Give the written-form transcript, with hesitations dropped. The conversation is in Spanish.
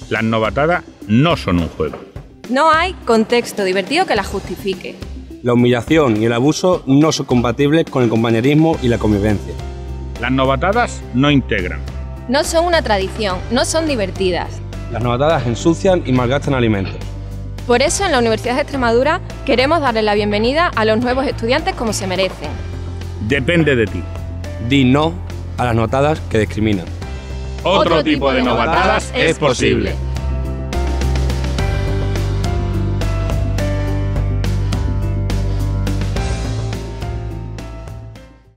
Las novatadas no son un juego. No hay contexto divertido que las justifique. La humillación y el abuso no son compatibles con el compañerismo y la convivencia. Las novatadas no integran. No son una tradición, no son divertidas. Las novatadas ensucian y malgastan alimentos. Por eso en la Universidad de Extremadura queremos darles la bienvenida a los nuevos estudiantes como se merecen. Depende de ti. Di no a las novatadas que discriminan. Otro tipo de novatadas es posible.